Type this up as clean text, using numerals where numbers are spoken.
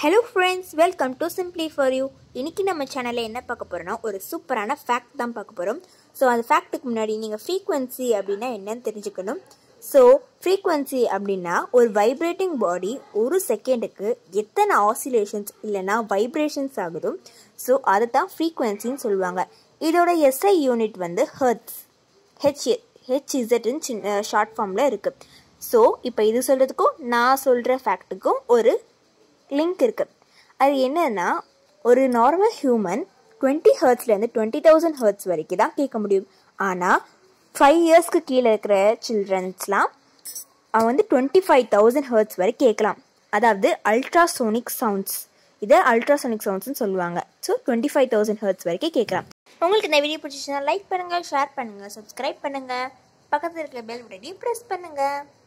Hello friends, welcome to Simply for You. இன்னைக்கு நம்ம சேனல்ல என்ன பார்க்க போறோம்னா ஒரு சூப்பரான ஃபேக்ட் தான் பார்க்க போறோம். சோ அந்த ஃபேக்ட்டுக்கு முன்னாடி நீங்க frequency அப்படினா என்னன்னு தெரிஞ்சுக்கணும். சோ frequency அப்படினா ஒரு வைப்ரேட்டிங் பாடி ஒரு செகண்டுக்கு எத்தனை ஆசிலேஷன்ஸ் இல்லனா வைப்ரேஷன்ஸ் ஆகுதோ சோ அத தான் frequency ன்னு சொல்வாங்க. இதோட SI யூனிட் வந்து hertz. HZ ன்னு ஷார்ட் ஃபார்ம்ல இருக்கு. சோ இப்போ இது சொல்றதுக்கும் நான் சொல்ற ஃபேக்ட்டுக்கும் ஒரு லிங்க் இருக்கு. அது என்னன்னா ஒரு நார்மல் ஹியூமன் 20 ஹெர்ட்ஸ்ல இருந்து 20000 ஹெர்ட்ஸ் வரைக்கும் தான் கேட்க முடியும். ஆனா 5 இயர்ஸ்க்கு கீழே இருக்கிற சில்ட்ரன்ஸ்லாம் அவன் வந்து 25000 ஹெர்ட்ஸ் வரை கேட்கலாம். அதாவது அல்ட்ராசோனிக் சவுண்ட்ஸ். இதை அல்ட்ராசோனிக் சவுண்ட்ஸ்னு சொல்லுவாங்க. ஸோ 25000 ஹெர்ட்ஸ் வரைக்கும் கேட்கலாம். உங்களுக்கு இந்த வீடியோ பிடிச்சிச்சுன்னா லைக் பண்ணுங்க, ஷேர் பண்ணுங்க, சப்ஸ்கிரைப் பண்ணுங்க, பக்கத்தில் இருக்கிற பெல் பட்டனையும் ப்ரெஸ் பண்ணுங்க.